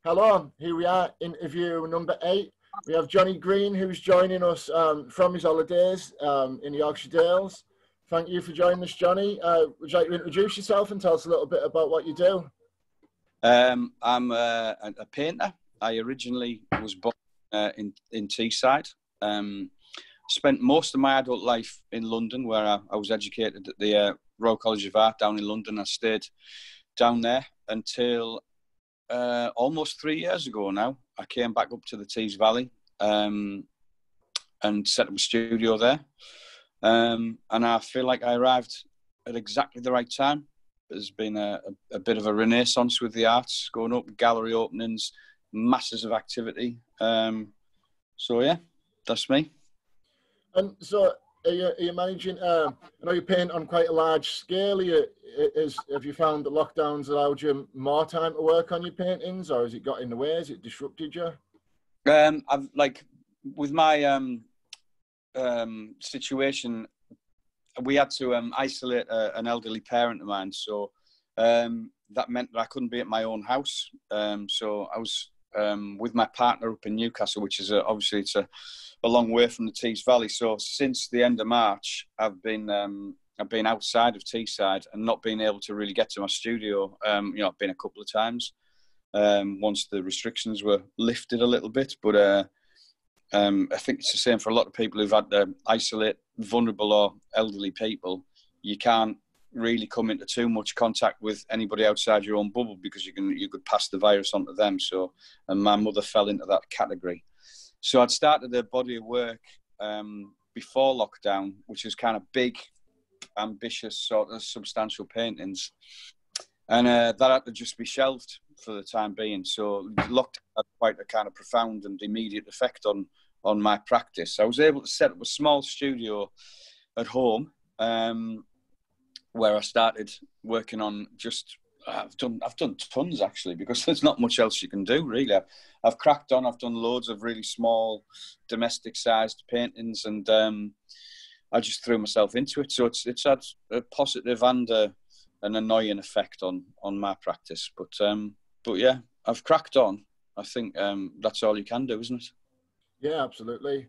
Hello, here we are, interview number 8. We have Jonny Green, who's joining us from his holidays in the Yorkshire Dales. Thank you for joining us, Jonny. Would you like to introduce yourself and tell us a little bit about what you do? I'm a painter. I originally was born in Teesside. Spent most of my adult life in London, where I was educated at the Royal College of Art down in London. I stayed down there until almost 3 years ago now. I came back up to the Tees Valley and set up a studio there. And I feel like I arrived at exactly the right time. There's been a bit of a renaissance with the arts, going up, gallery openings, masses of activity. So yeah, that's me. And so, are you managing? I know you paint on quite a large scale. Have you found that lockdowns allowed you more time to work on your paintings, or has it got in the way? Has it disrupted you? I've with my situation, we had to isolate an elderly parent of mine, so that meant that I couldn't be at my own house. So I was with my partner up in Newcastle, which is obviously it's a long way from the Tees Valley. So since the end of March, I've been outside of Teesside and not been able to really get to my studio. I've been a couple of times once the restrictions were lifted a little bit, but I think it's the same for a lot of people who've had to isolate vulnerable or elderly people. You can't really come into too much contact with anybody outside your own bubble because you could pass the virus on to them. So, and my mother fell into that category. So I'd started a body of work before lockdown, which is kind of big, ambitious, sort of substantial paintings. And that had to just be shelved for the time being. So lockdown had quite a kind of profound and immediate effect on my practice. I was able to set up a small studio at home where I started working on just... I've done tons actually, because there's not much else you can do really. I've cracked on. I've done loads of really small domestic sized paintings, and I just threw myself into it. So it's had a positive and an annoying effect on my practice. But yeah, I've cracked on. I think that's all you can do, isn't it? Yeah, absolutely.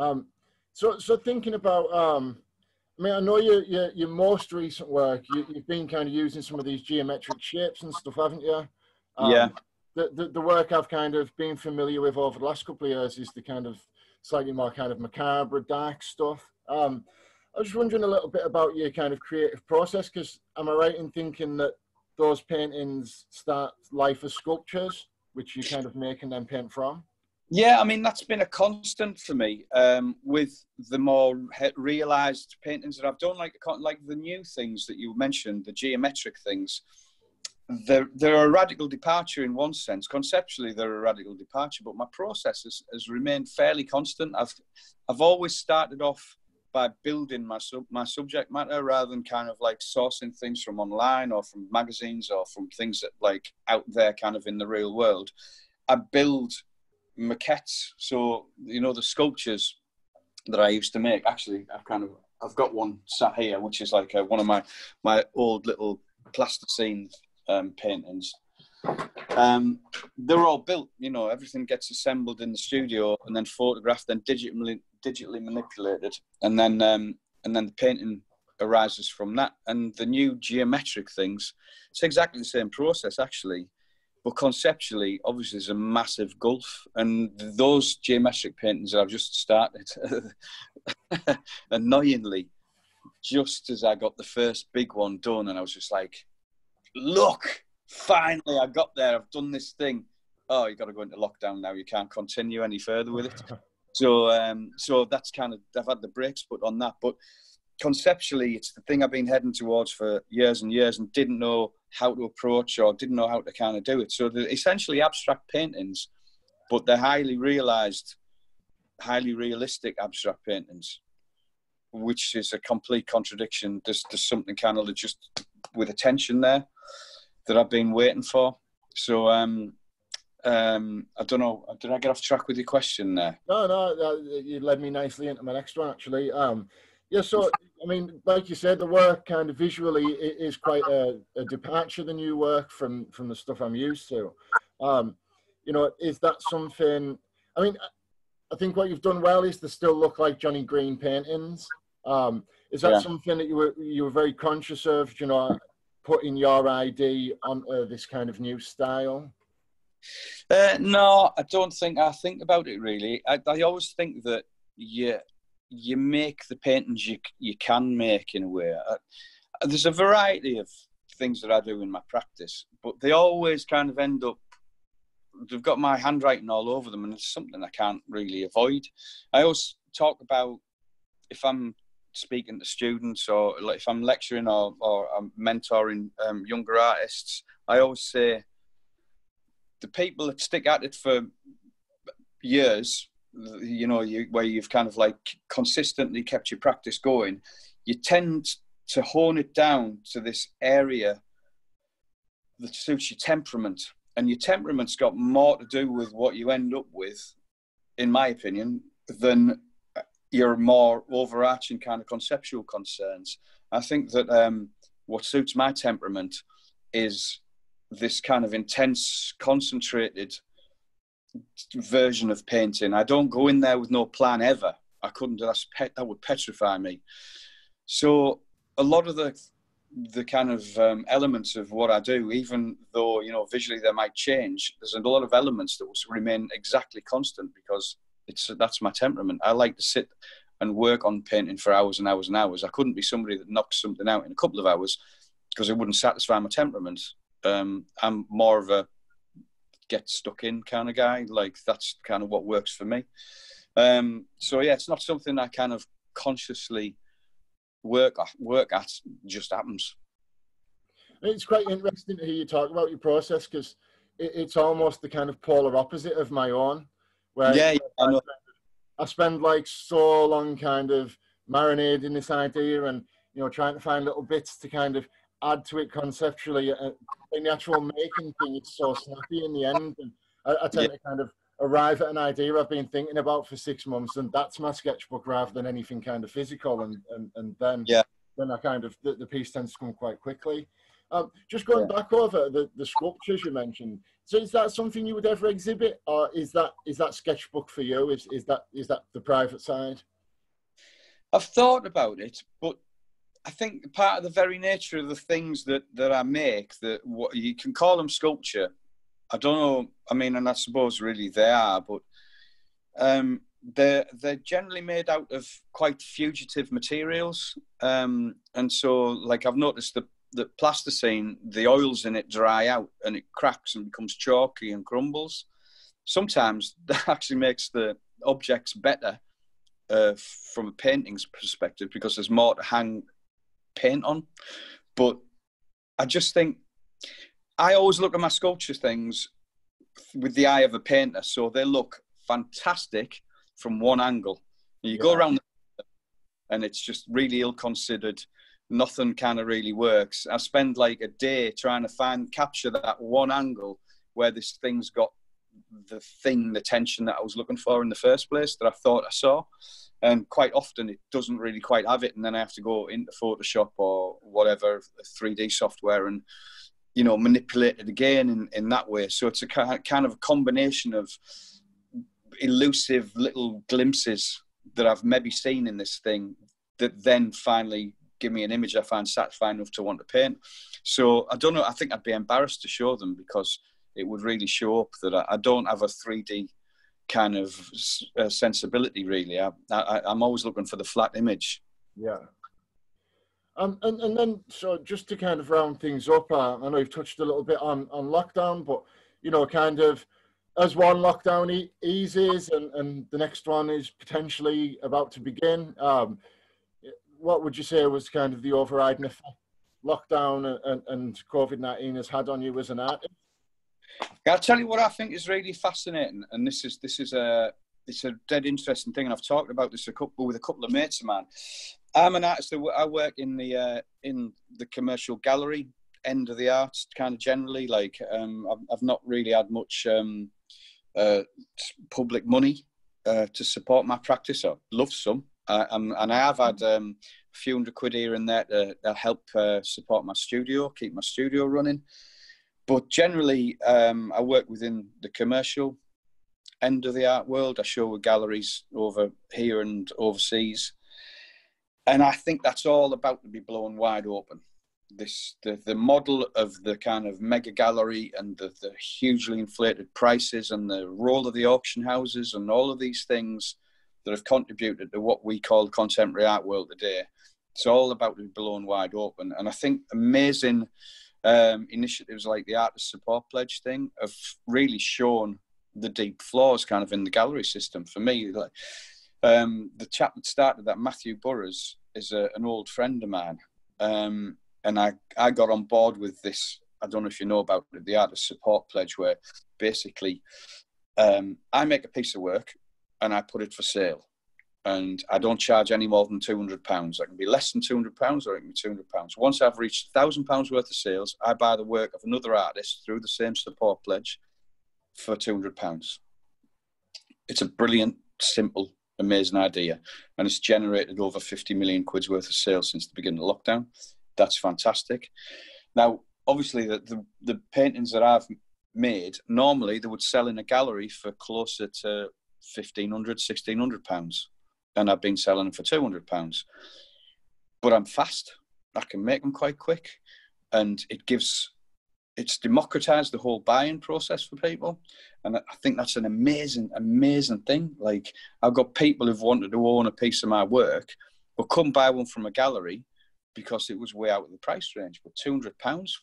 So thinking about I mean, I know your most recent work, you've been kind of using some of these geometric shapes and stuff, haven't you? Yeah. The work I've kind of been familiar with over the last couple of years is the kind of slightly more kind of macabre, dark stuff. I was just wondering a little bit about your kind of creative process, because am I right in thinking that those paintings start life as sculptures, which you kind of make and then paint from? Yeah, I mean, that's been a constant for me with the more realised paintings that I've done, like the new things that you mentioned, the geometric things. They're a radical departure in one sense. Conceptually, they're a radical departure, but my process has remained fairly constant. I've always started off by building my subject matter rather than kind of like sourcing things from online or from magazines or from things that like out there kind of in the real world. I build maquettes, so the sculptures that I used to make. Actually, I've got one sat here, which is like one of my old little plasticine paintings. They're all built. Everything gets assembled in the studio and then photographed, then digitally manipulated, and then the painting arises from that. And the new geometric things, it's exactly the same process actually. But conceptually, obviously, there's a massive gulf. And those geometric paintings that I've just started, annoyingly, just as I got the first big one done, and I was just like, look, finally, I got there. I've done this thing. Oh, you got to go into lockdown now. You can't continue any further with it. So that's kind of, I've had the brakes put on that. But conceptually, it's the thing I've been heading towards for years and years and didn't know how to approach or didn't know how to kind of do it. So they're essentially abstract paintings, but they're highly realised, highly realistic abstract paintings, which is a complete contradiction. There's something kind of just with attention there that I've been waiting for. So I don't know, did I get off track with your question there? No, you led me nicely into my next one actually. Yeah, so I mean, like you said, the work kind of visually is quite a departure, the new work from the stuff I'm used to. you know, is that something? I mean, I think what you've done well is to still look like Johnny Green paintings. Is that something that you were very conscious of? You know, putting your ID on this kind of new style? No, I don't think I think about it really. I always think that you make the paintings you can make in a way. There's a variety of things that I do in my practice, but they always kind of end up, they've got my handwriting all over them, and it's something I can't really avoid. I always talk about, if I'm speaking to students, or like if I'm lecturing or I'm mentoring younger artists, I always say the people that stick at it for years, you know, where you've kind of like consistently kept your practice going, you tend to hone it down to this area that suits your temperament. And your temperament's got more to do with what you end up with, in my opinion, than your more overarching kind of conceptual concerns. I think that what suits my temperament is this kind of intense, concentrated version of painting. I don't go in there with no plan ever. I couldn't. That would petrify me. So a lot of the kind of elements of what I do, even though, you know, visually they might change, there's a lot of elements that will remain exactly constant because that's my temperament. I like to sit and work on painting for hours and hours and hours. I couldn't be somebody that knocks something out in a couple of hours because it wouldn't satisfy my temperament. I'm more of a get stuck in kind of guy. Like, that's kind of what works for me. So yeah, it's not something I kind of consciously work at, just happens. It's quite interesting to hear you talk about your process, because it's almost the kind of polar opposite of my own, where I know. I spend like so long kind of marinating this idea and, you know, trying to find little bits to kind of add to it conceptually. In the actual making thing, it's so snappy in the end. And I tend to kind of arrive at an idea I've been thinking about for 6 months, and that's my sketchbook rather than anything kind of physical. And then I kind of, the piece tends to come quite quickly. Just going back over the sculptures you mentioned. So is that something you would ever exhibit, or is that sketchbook for you? Is that the private side? I've thought about it, but I think part of the very nature of the things that I make, that what you can call them sculpture. I don't know. I mean, and I suppose really they are, but they're generally made out of quite fugitive materials. And so, like, I've noticed the plasticine, the oils in it dry out and it cracks and becomes chalky and crumbles. Sometimes that actually makes the objects better from a painting's perspective because there's more to hang paint on. But I just think I always look at my sculpture things with the eye of a painter, so they look fantastic from one angle. You go around and it's just really ill-considered. Nothing kind of really works. I spend like a day trying to capture that one angle where this thing's got the tension that I was looking for in the first place, that I thought I saw. And quite often it doesn't really quite have it. And then I have to go into Photoshop or whatever, 3D software, and, you know, manipulate it again in that way. So it's a kind of a combination of elusive little glimpses that I've maybe seen in this thing that then finally give me an image I find satisfying enough to want to paint. So I don't know, I think I'd be embarrassed to show them because it would really show up that I don't have a 3D kind of sensibility, really. I'm always looking for the flat image. Yeah. And then, so just to kind of round things up, I know you've touched a little bit on lockdown, but, you know, kind of as one lockdown eases and the next one is potentially about to begin, what would you say was kind of the overriding effect lockdown and COVID-19 has had on you as an artist? I'll tell you what I think is really fascinating, and it's a dead interesting thing, and I've talked about this with a couple of mates of mine. I'm an artist. I work in the commercial gallery end of the arts, kind of generally. Like, I've not really had much public money to support my practice. I'd love some. And I have had a few £100 here and there to help support my studio, keep my studio running. But generally, I work within the commercial end of the art world. I show with galleries over here and overseas. And I think that's all about to be blown wide open. The model of the kind of mega gallery and the hugely inflated prices and the role of the auction houses and all of these things that have contributed to what we call contemporary art world today. It's all about to be blown wide open. And I think amazing initiatives like the Artist Support Pledge thing have really shown the deep flaws kind of in the gallery system. For me, like, the chap that started that, Matthew Burrows, is an old friend of mine. And I got on board with this. I don't know if you know about it, the Artist Support Pledge, where basically I make a piece of work and I put it for sale. And I don't charge any more than £200. I can be less than £200 or it can be £200. Once I've reached £1,000 worth of sales, I buy the work of another artist through the same support pledge for £200. It's a brilliant, simple, amazing idea. And it's generated over 50 million quid's worth of sales since the beginning of lockdown. That's fantastic. Now, obviously, the paintings that I've made, normally they would sell in a gallery for closer to £1,500, £1,600. And I've been selling them for £200. But I'm fast. I can make them quite quick. And it's democratized the whole buying process for people. And I think that's an amazing, amazing thing. Like, I've got people who've wanted to own a piece of my work, but couldn't buy one from a gallery because it was way out of the price range. But £200,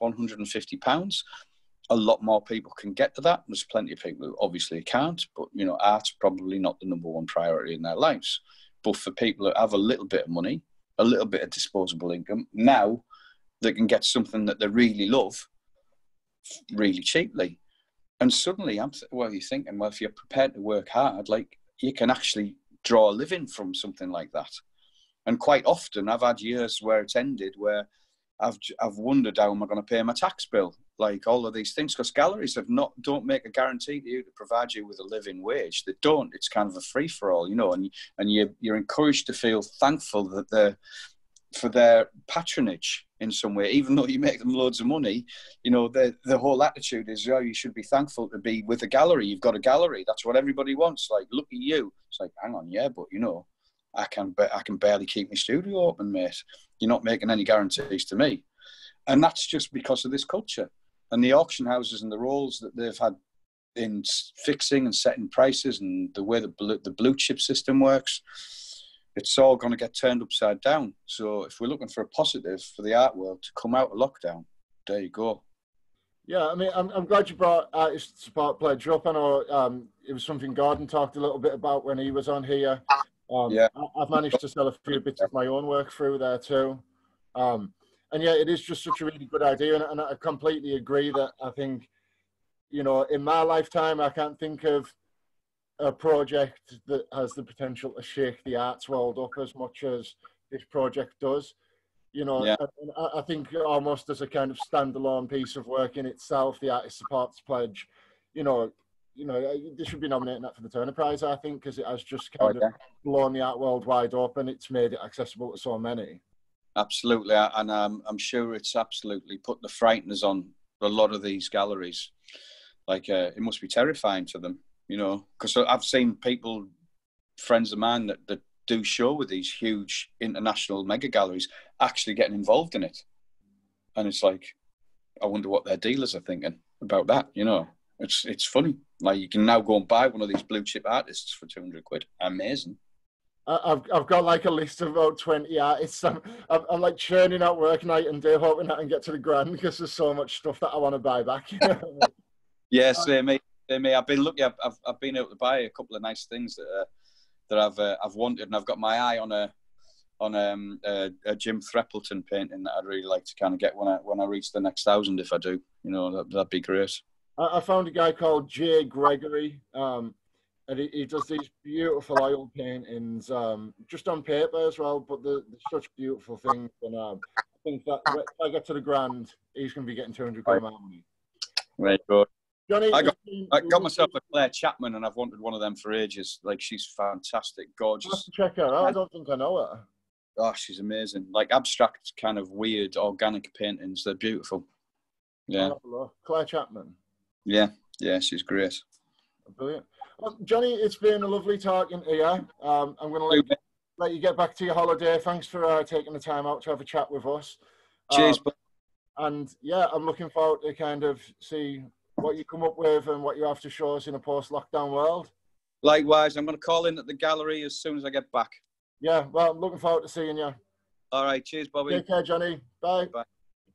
£150, a lot more people can get to that. There's plenty of people who obviously can't, but, you know, art's probably not the number one priority in their lives. But for people that have a little bit of money, a little bit of disposable income, now they can get something that they really love really cheaply. And suddenly, you're thinking, well, if you're prepared to work hard, like, you can actually draw a living from something like that. And quite often, I've had years where it's ended where I've wondered how am I going to pay my tax bill, like all of these things, because galleries don't make a guarantee to you to provide you with a living wage. They don't. It's kind of a free for all, you know, and you're encouraged to feel thankful that for their patronage in some way, even though you make them loads of money. You know, the whole attitude is, you should be thankful to be with a gallery. You've got a gallery. That's what everybody wants. Like, look at you. It's like, hang on, yeah, but you know, I can barely keep my studio open, mate. You're not making any guarantees to me. And that's just because of this culture. And the auction houses and the roles that they've had in fixing and setting prices and the way the blue chip system works, it's all going to get turned upside down. So if we're looking for a positive for the art world to come out of lockdown, there you go. Yeah, I mean, I'm glad you brought Artist Support Pledge up. I know it was something Gordon talked a little bit about when he was on here. Yeah. I've managed to sell a few bits of my own work through there too. And yeah, it is just such a really good idea. And I completely agree that I think, you know, in my lifetime, I can't think of a project that has the potential to shake the arts world up as much as this project does. You know, yeah. And I think almost as a kind of standalone piece of work in itself, the Artist Supports Pledge, you know, they should be nominating that for the Turner Prize, I think, because it has just kind of blown the art world wide open. It's made it accessible to so many. Absolutely, and I'm sure it's absolutely put the frighteners on a lot of these galleries. Like, it must be terrifying to them, you know, because I've seen people, friends of mine that do show with these huge international mega galleries, actually getting involved in it. And it's like, I wonder what their dealers are thinking about that, you know. It's funny. Like, you can now go and buy one of these blue chip artists for £200. Amazing. I've got like a list of about 20 artists. I'm like churning out work night and day, hoping I can get to the grand because there's so much stuff that I want to buy back. Yeah, same me. I've been lucky. I've been able to buy a couple of nice things that I've wanted, and I've got my eye on a Jim Threppleton painting that I'd really like to kind of get when I reach the next 1,000. If I do, you know, that'd be great. I found a guy called Jay Gregory, and he does these beautiful oil paintings, just on paper as well, but they're such beautiful things. And I think that if I get to the grand, he's going to be getting 200 quid money. Very good. Jonny, I got myself a Claire Chapman, and I've wanted one of them for ages. Like, she's fantastic, gorgeous. I have to check her out. I don't think I know her. Oh, she's amazing. Like, abstract, kind of weird, organic paintings. They're beautiful. Yeah. I'll have a look. Claire Chapman. Yeah, she's great. Brilliant. Well, Jonny, it's been a lovely talking to you. I'm going to let you get back to your holiday. Thanks for taking the time out to have a chat with us. Cheers. And yeah, I'm looking forward to kind of see what you come up with and what you have to show us in a post-lockdown world. Likewise, I'm going to call in at the gallery as soon as I get back. Yeah, well, I'm looking forward to seeing you. All right, cheers, Bobby. Take care, Jonny. Bye. Bye.